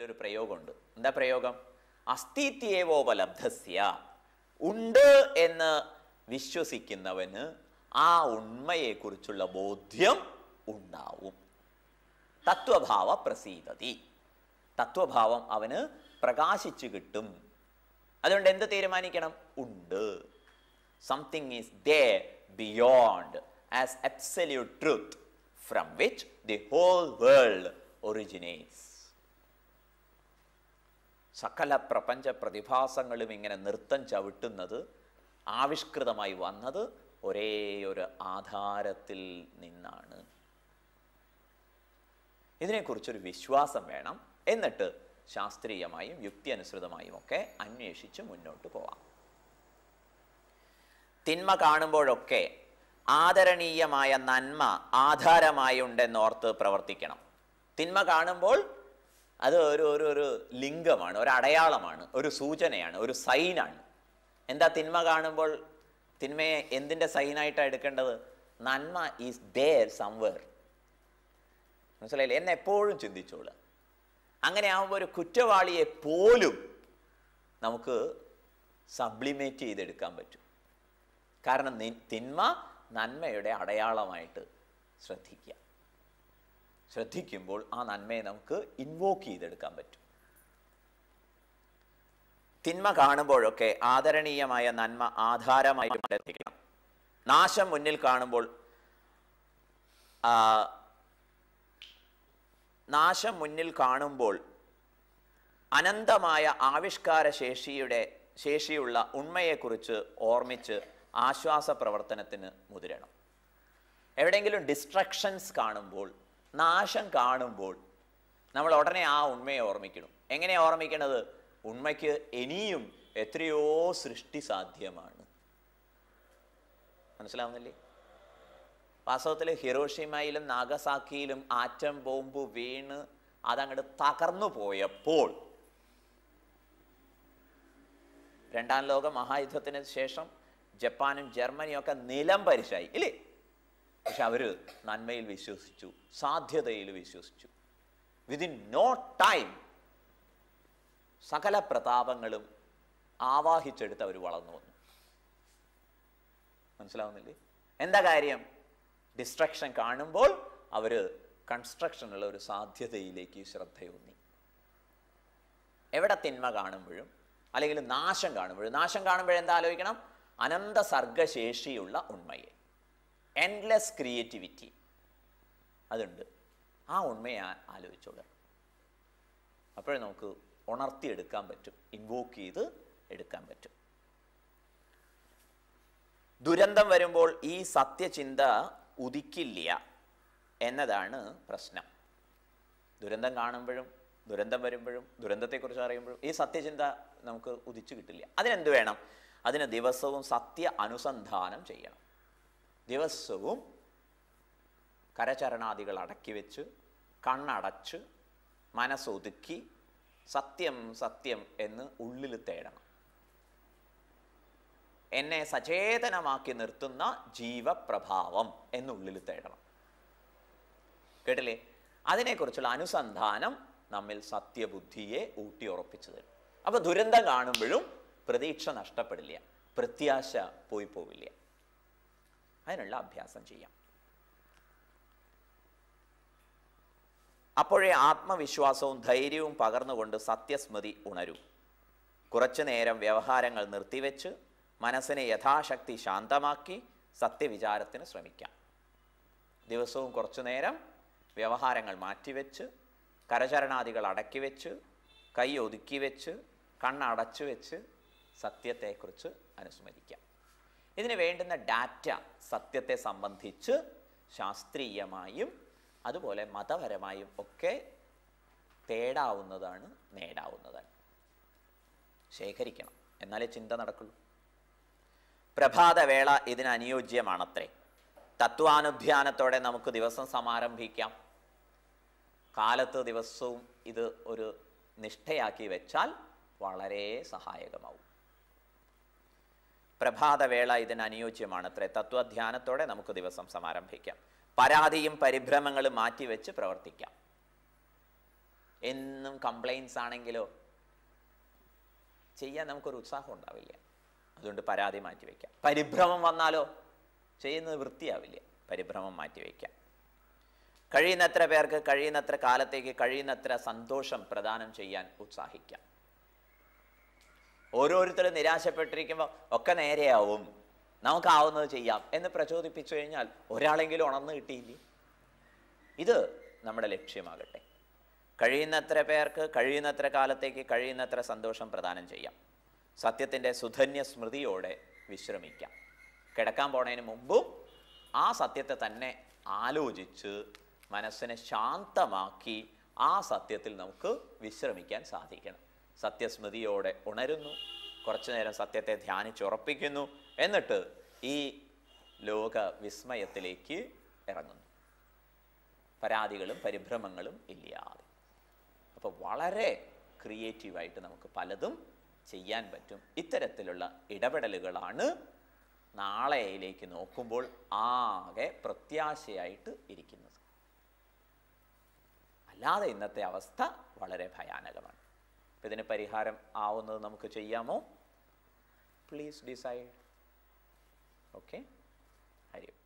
ഒരു പ്രയോഗമുണ്ട്. എന്താ പ്രയോഗം? അസ്ഥിത്യേവോപലബ്ധസ്യ, ഉണ്ട് എന്ന് വിശ്വസിക്കുന്നവന് ആ ഉണ്മയെക്കുറിച്ചുള്ള ബോധ്യം ഉണ്ടാവും. തത്വഭാവ പ്രസീദതി, തത്വഭാവം അവന് പ്രകാശിച്ചു കിട്ടും. അതുകൊണ്ട് എന്ത് തീരുമാനിക്കണം? ഉണ്ട്. Something is there beyond as absolute truth from which the whole world originates. സകല പ്രപഞ്ച പ്രതിഭാസങ്ങളും ഇങ്ങനെ നൃത്തം ചവിട്ടുന്നത്, ആവിഷ്കൃതമായി വന്നത് ഒരേ ഒരു ആധാരത്തിൽ നിന്നാണ്. ഇതിനെക്കുറിച്ചൊരു വിശ്വാസം വേണം. എന്നിട്ട് ശാസ്ത്രീയമായും യുക്തി അനുസൃതമായും ഒക്കെ അന്വേഷിച്ച് മുന്നോട്ട് പോവാം. തിന്മ കാണുമ്പോഴൊക്കെ ആദരണീയമായ നന്മ ആധാരമായി ഉണ്ടെന്നോർത്ത് പ്രവർത്തിക്കണം. തിന്മ കാണുമ്പോൾ അത് ഒരു ലിംഗമാണ്, ഒരു അടയാളമാണ്, ഒരു സൂചനയാണ്, ഒരു സൈനാണ്. എന്താ തിന്മ കാണുമ്പോൾ തിന്മയെ എന്തിൻ്റെ സൈനായിട്ടാണ് എടുക്കേണ്ടത്? നന്മ ഈസ് there somewhere. മനസ്സിലായില്ലേ? എന്നെപ്പോഴും ചിന്തിച്ചോളുക. അങ്ങനെ ആകുമ്പോൾ ഒരു കുറ്റവാളിയെ പോലും നമുക്ക് സബ്ലിമേറ്റ് ചെയ്തെടുക്കാൻ പറ്റും. കാരണം തിന്മ നന്മയുടെ അടയാളമായിട്ട് ശ്രദ്ധിക്കുക. ശ്രദ്ധിക്കുമ്പോൾ ആ നന്മയെ നമുക്ക് ഇൻവോക്ക് ചെയ്തെടുക്കാൻ പറ്റും. തിന്മ കാണുമ്പോഴൊക്കെ ആദരണീയമായ നന്മ ആധാരമായി കണ്ടെത്തിക്കണം. നാശം മുന്നിൽ കാണുമ്പോൾ അനന്തമായ ആവിഷ്കാര ശേഷിയുള്ള ഉണ്മയെക്കുറിച്ച് ഓർമ്മിച്ച് ആശ്വാസ പ്രവർത്തനത്തിന് മുതിരണം. എവിടെയെങ്കിലും ഡിസ്ട്രക്ഷൻസ് കാണുമ്പോൾ, നാശം കാണുമ്പോൾ നമ്മൾ ഉടനെ ആ ഉണ്മയെ ഓർമ്മിക്കണം. എങ്ങനെയാണ് ഓർമ്മിക്കണത്? ഉണ്മയ്ക്ക് ഇനിയും എത്രയോ സൃഷ്ടി സാധ്യമാണ്. മനസ്സിലാവുന്നില്ലേ? വാസ്തവത്തിൽ ഹിരോഷിമയിലും നാഗസാക്കിയിലും ആറ്റം ബോംബ് വീണ് അതങ്ങോട്ട് തകർന്നു പോയപ്പോൾ, രണ്ടാം ലോക മഹായുദ്ധത്തിന് ശേഷം ജപ്പാനും ജർമ്മനിയും ഒക്കെ നിലം പരിശായി ഇല്ലേ? പക്ഷെ അവര് നന്മയിൽ വിശ്വസിച്ചു, സാധ്യതയിൽ വിശ്വസിച്ചു. വിതിൻ നോ ടൈം സകല പ്രതാപങ്ങളും ആവാഹിച്ചെടുത്ത് അവർ വളർന്നു വന്നു. മനസ്സിലാവുന്നില്ലേ? എന്താ കാര്യം? ഡിസ്ട്രക്ഷൻ കാണുമ്പോൾ അവർ കൺസ്ട്രക്ഷനുള്ള ഒരു സാധ്യതയിലേക്ക് ശ്രദ്ധയൂന്നി. എവിടെ തിന്മ കാണുമ്പോഴും അല്ലെങ്കിൽ നാശം കാണുമ്പോഴെന്താ ആലോചിക്കണം? അനന്ത സർഗശേഷിയുള്ള ഉണ്മയെ, എൻഡ്ലെസ് ക്രിയേറ്റിവിറ്റി അതുണ്ട്. ആ ഉണ്മയെ ആലോചിച്ചോളുക. അപ്പോഴേ നമുക്ക് ഉണർത്തിയെടുക്കാൻ പറ്റും, ഇൻവോക്ക് ചെയ്ത് എടുക്കാൻ പറ്റും. ദുരന്തം വരുമ്പോൾ ഈ സത്യചിന്ത ഉദിക്കില്ല എന്നതാണ് പ്രശ്നം. ദുരന്തം കാണുമ്പോഴും ദുരന്തം വരുമ്പോഴും ദുരന്തത്തെക്കുറിച്ച് അറിയുമ്പോഴും ഈ സത്യചിന്ത നമുക്ക് ഉദിച്ചു കിട്ടില്ല. അതിനെന്ത് വേണം? അതിന് ദിവസവും സത്യ അനുസന്ധാനം ചെയ്യണം. ദിവസവും കരചരണാദികൾ അടക്കി വെച്ച്, കണ്ണടച്ച്, മനസ്സൊതുക്കി സത്യം സത്യം എന്ന് ഉള്ളിൽ തേടണം. എന്നെ സചേതനമാക്കി നിർത്തുന്ന ജീവപ്രഭാവം എന്നുള്ളിൽ തേടണം. കേട്ടില്ലേ? അതിനെക്കുറിച്ചുള്ള അനുസന്ധാനം നമ്മിൽ സത്യബുദ്ധിയെ ഊട്ടിയുറപ്പിച്ചു തരും. അപ്പൊ ദുരന്തം കാണുമ്പോഴും പ്രതീക്ഷ നഷ്ടപ്പെടില്ല, പ്രത്യാശ പോവില്ല. അതിനുള്ള അഭ്യാസം ചെയ്യാം. അപ്പോഴേ ആത്മവിശ്വാസവും ധൈര്യവും പകർന്നുകൊണ്ട് സത്യസ്മൃതി ഉണരൂ. കുറച്ചു നേരം വ്യവഹാരങ്ങൾ നിർത്തിവെച്ച് മനസ്സിനെ യഥാശക്തി ശാന്തമാക്കി സത്യവിചാരത്തിന് ശ്രമിക്കാം. ദിവസവും കുറച്ചു നേരം വ്യവഹാരങ്ങൾ മാറ്റിവെച്ച്, കരചരണാദികൾ അടക്കി വെച്ച്, കൈ ഒതുക്കി വെച്ച്, കണ്ണടച്ചു വെച്ച് സത്യത്തെക്കുറിച്ച് അനുസ്മരിക്കാം. ഇതിന് വേണ്ടുന്ന ഡാറ്റ സത്യത്തെ സംബന്ധിച്ച് ശാസ്ത്രീയമായും അതുപോലെ മതപരമായും ഒക്കെ തേടാവുന്നതാണ്, നേടാവുന്നതാണ്. ശേഖരിക്കണം, എന്നാലേ ചിന്ത നടക്കുള്ളൂ. പ്രഭാതവേള ഇതിന് അനുയോജ്യമാണത്രേ. തത്വാനുധ്യാനത്തോടെ നമുക്ക് ദിവസം സമാരംഭിക്കാം. കാലത്ത് ദിവസവും ഇത് ഒരു നിഷ്ഠയാക്കി വെച്ചാൽ വളരെ സഹായകമാവും. പ്രഭാതവേള ഇതിന് അനുയോജ്യമാണത്രേ. തത്വധ്യാനത്തോടെ നമുക്ക് ദിവസം സമാരംഭിക്കാം. പരാതിയും പരിഭ്രമങ്ങളും മാറ്റിവെച്ച് പ്രവർത്തിക്കാം. എന്നും കംപ്ലൈൻസ് ആണെങ്കിലോ ചെയ്യാൻ നമുക്കൊരു ഉത്സാഹം ഉണ്ടാവില്ല. അതുകൊണ്ട് പരാതി മാറ്റിവെക്കാം. പരിഭ്രമം വന്നാലോ ചെയ്യുന്നത് വൃത്തിയാവില്ല. പരിഭ്രമം മാറ്റിവെക്കാം. കഴിയുന്നത്ര പേർക്ക് കഴിയുന്നത്ര കാലത്തേക്ക് കഴിയുന്നത്ര സന്തോഷം പ്രദാനം ചെയ്യാൻ ഉത്സാഹിക്കാം. ഓരോരുത്തരും നിരാശപ്പെട്ടിരിക്കുമ്പോൾ ഒക്കെ നേരെയാവും, നമുക്കാവുന്നത് ചെയ്യാം എന്ന് പ്രചോദിപ്പിച്ചു കഴിഞ്ഞാൽ ഒരാളെങ്കിലും ഉണർന്നു കിട്ടിയില്ലേ? ഇത് നമ്മുടെ ലക്ഷ്യമാകട്ടെ. കഴിയുന്നത്ര പേർക്ക് കഴിയുന്നത്ര കാലത്തേക്ക് കഴിയുന്നത്ര സന്തോഷം പ്രദാനം ചെയ്യാം. സത്യത്തിൻ്റെ സുധന്യ സ്മൃതിയോടെ വിശ്രമിക്കാം. കിടക്കാൻ പോണതിന് മുമ്പും ആ സത്യത്തെ തന്നെ ആലോചിച്ച് മനസ്സിനെ ശാന്തമാക്കി ആ സത്യത്തിൽ നമുക്ക് വിശ്രമിക്കാൻ സാധിക്കണം. സത്യസ്മൃതിയോടെ ഉണരുന്നു, കുറച്ചു നേരം സത്യത്തെ ധ്യാനിച്ചുറപ്പിക്കുന്നു, എന്നിട്ട് ഈ ലോക വിസ്മയത്തിലേക്ക് ഇറങ്ങുന്നു, പരാതികളും പരിഭ്രമങ്ങളും ഇല്ലാതെ. അപ്പോൾ വളരെ ക്രിയേറ്റീവായിട്ട് നമുക്ക് പലതും ചെയ്യാൻ പറ്റും. ഇത്തരത്തിലുള്ള ഇടപെടലുകളാണ് നാളെയിലേക്ക് നോക്കുമ്പോൾ ആകെ പ്രത്യാശയായിട്ട് ഇരിക്കുന്നത്. അല്ലാതെ ഇന്നത്തെ അവസ്ഥ വളരെ ഭയാനകമാണ്. ഇതിന് പരിഹാരം ആവുന്നത് നമുക്ക് ചെയ്യാമോ? Please decide. ഓക്കെ, ഹരി.